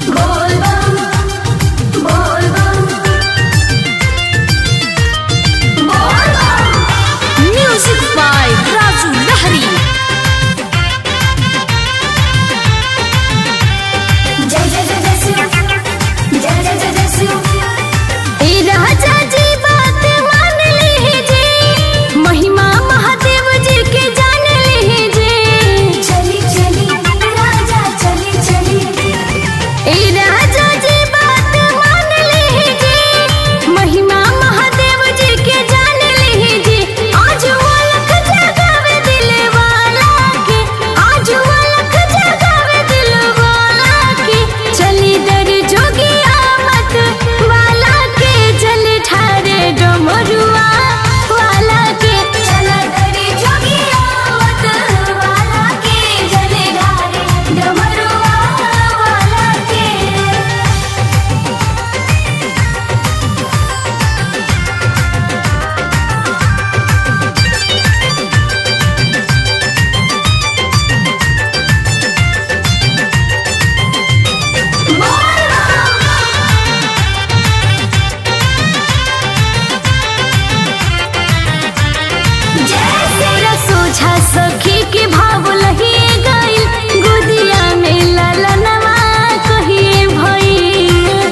सखी के भाव लही गइल गुदिया में ललनवा कहिए भई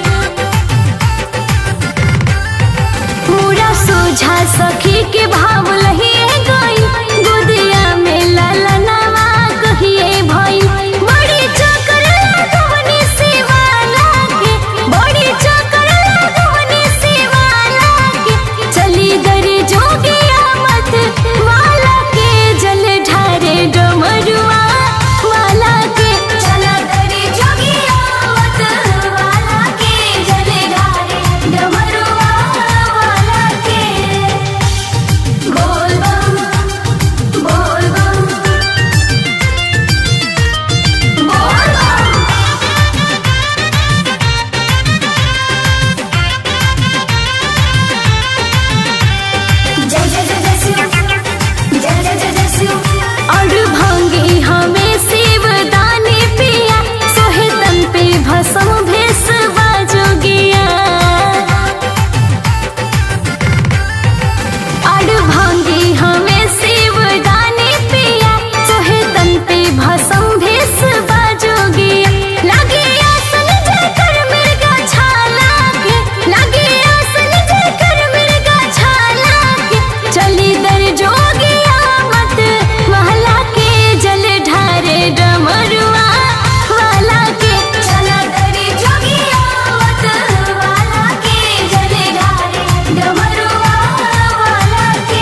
पूरा सोझा सखी के भाव लही गइल गुदिया में ललनवा कहिए भई बड़ी चक्कर लगवनी शिवाला के बड़ी चक्कर लगवनी शिवाला के चली दर जोगिया मत वाला के जल ढारे डमरुआ वाला के चला दर जोगिया मत वाला के जल ढारे डमरुआ वाला के बोल बम बोल बम बोल बम जय जय जय जय शिव जय जय जय जय शिव और भांगी हमें शिवदानी पिया सोहे तन पे भस्म भेस बाजोगिया और भांगी हमें शिवदानी पिया सोहे तन पे भस्म भेस बाजोगिया लगे आसन जकर मिर्गा छाला के लगे आसन जकर मिर्गा छाला के चली दर जोगिया मत वाला के जल ढारे डमरुआ वाला के चला दर जोगिया मत वाला के जल ढारे डमरुआ वाला के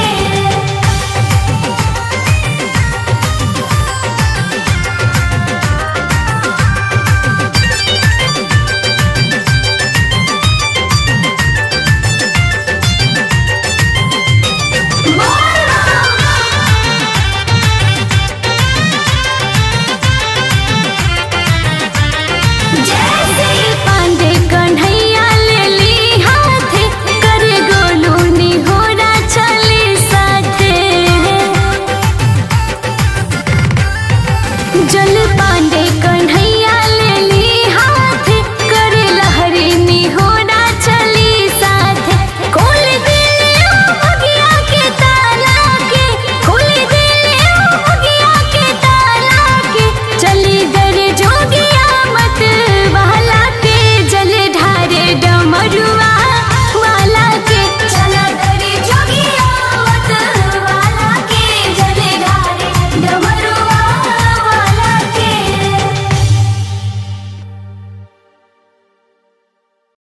जैसे पांडे कन्हैया ले ली हाथे कर गोलू निहोरा चली साथे जल पांडे कन्हैया ले ली हाथे कर लहरी निहोरा चली साथे खोल दिले ओ भगिया के ताला के खोल दिले ओ भगिया के ताला के चली दर जोगिया मत वाला के जल ढारे डमरू